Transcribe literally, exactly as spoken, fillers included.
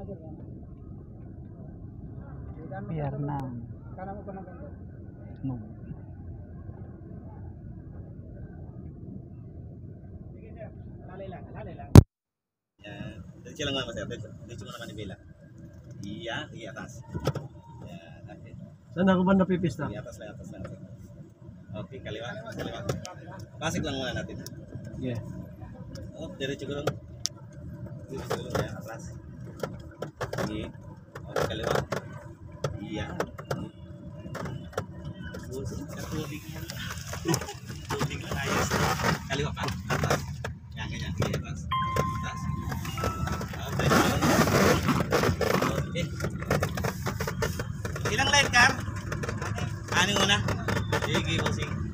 Vietnam. No. Ya, diretso lang naman sir. Diretso mo naman ibila. Iya, di atas. Ya, oke. Saan ako ba napipista? Di atas, di atas, di atas. Oke, kaliwa, kaliwa. Pasik lang muna natin. Yeah. Oh, diretso ko lang. Diretso ko lang ya, atas. Ini. Oke, kaliwa. Iya. Tubig lang. Tubig lang ayos. Kaliwa pa, atas. Yan, ganyan. Di atas. Atas. Okay. Okay. Ilang line, Kar? Ano muna? Sige, bossing.